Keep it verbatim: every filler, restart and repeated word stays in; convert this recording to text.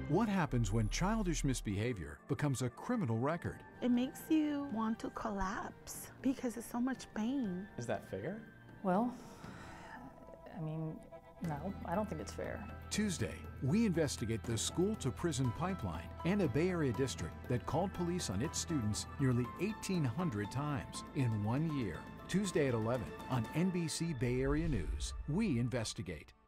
What happens when childish misbehavior becomes a criminal record? It makes you want to collapse because it's so much pain. Is that fair? Well, I mean, no, I don't think it's fair. Tuesday, we investigate the school-to-prison pipeline and a Bay Area district that called police on its students nearly eighteen hundred times in one year. Tuesday at eleven on N B C Bay Area News, we investigate.